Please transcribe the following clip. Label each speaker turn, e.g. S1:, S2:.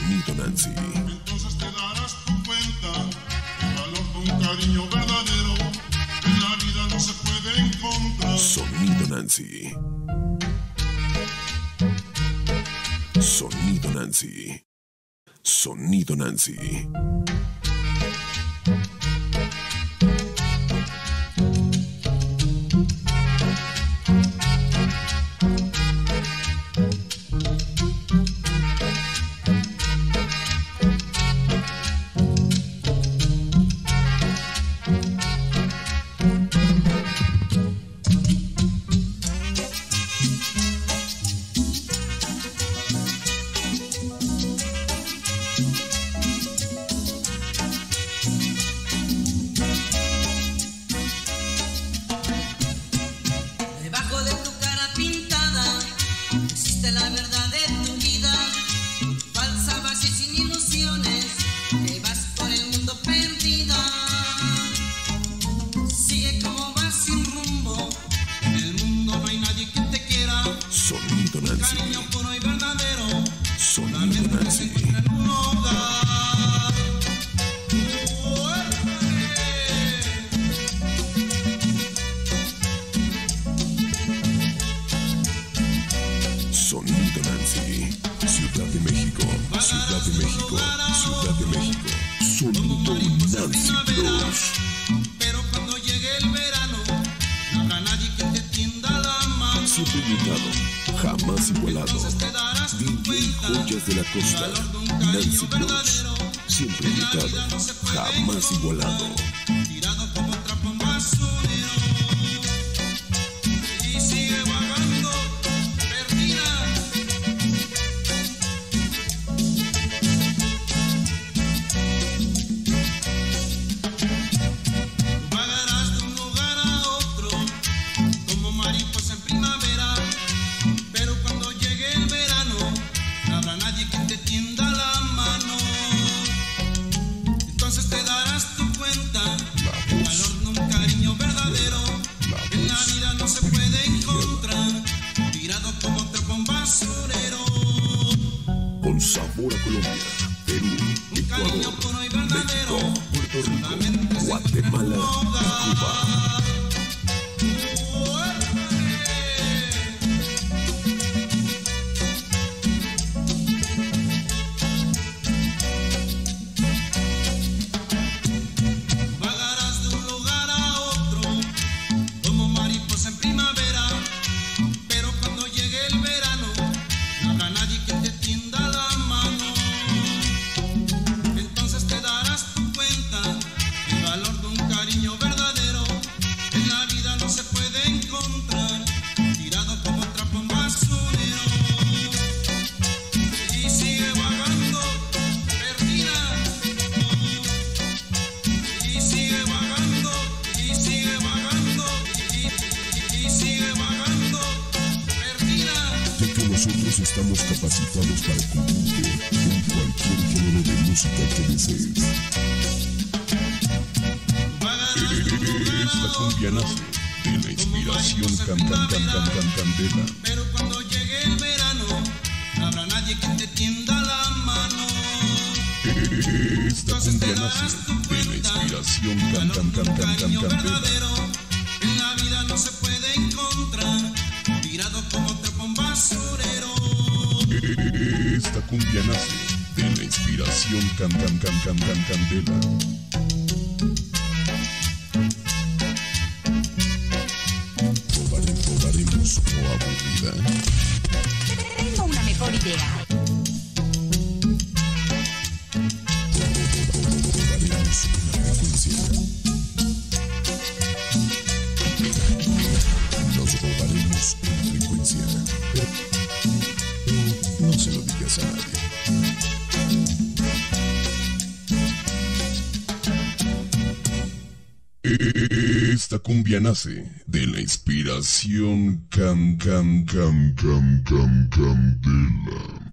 S1: Sonido Nancy.
S2: Entonces te darás tu cuenta el valor de un cariño verdadero en la vida no se puede encontrar.
S1: Sonido Nancy. Sonido Nancy. Sonido Nancy.
S3: La verdad de tu vida, falsa vas y sin ilusiones, que vas por el mundo perdida. Sigue como vas sin rumbo, en el mundo no hay nadie que te quiera.
S1: Sonido Nancy.
S3: Cariño puro y verdadero,
S1: Sonido Nancy.
S3: en un hogar.
S1: Sonido Nancy. Ciudad de México. Ciudad de México. Ciudad de México. Sonido Nancy Plus.
S3: Pero cuando llegue el verano, no habrá nadie que te tienda la mano.
S1: Siempre invitado, jamás igualado.
S3: Entonces te darás tu
S1: DJ
S3: cuenta
S1: Joyas de la Costa.
S3: el valor de un
S1: Nancy
S3: cariño
S1: Plus.
S3: verdadero.
S1: Siempre
S3: En la
S1: invitado,
S3: vida no se puede
S1: jamás igualado.
S3: tirado como trapo en basurero. Y sigue vagando, perdida. Vagarás de un lugar a otro, como mariposa en primavera. Pero cuando llegue el verano, no habrá nadie que te tienda la mano. Entonces te darás tu cuenta el valor de un cariño verdadero. En la vida no se puede encontrar, tirado como trapo en basurero.
S1: Con sabor a Colombia, Perú,
S3: Un cariño
S1: Ecuador,
S3: puro y verdadero,
S1: México, Puerto Rico,
S3: solamente se encuentra en
S1: Guatemala
S3: un
S1: y Cuba.
S3: hogar. Vagarás de un lugar a otro, como mariposa en primavera. Pero cuando llegue el verano, no habrá nadie que te tienda la mano. Entonces te darás tu cuenta el valor de un cariño verdadero. En la vida no se puede encontrar, tirado como trapo en basurero. Y sigue vagando, perdida. Y sigue vagando, y sigue vagando, y sigue vagando, perdida.
S1: Ya que nosotros estamos capacitados para cubrirte en cualquier género de música que desees. Esta cumbia nace de la inspiración candela.
S3: Pero cuando llegue el verano, no habrá nadie que te tienda la mano.
S1: Esta cumbia nace de la inspiración
S3: Cariño
S1: candela.
S3: verdadero, en la vida no se puede encontrar, tirado como trapo en basurero.
S1: Esta cumbia nace de la inspiración candela. Probaremos o aburrida.
S4: Tengo una mejor idea.
S1: Probaremos una frecuencia. Nos probaremos una frecuencia. Pero no se lo digas a nadie. Esta cumbia nace de la inspiración candela.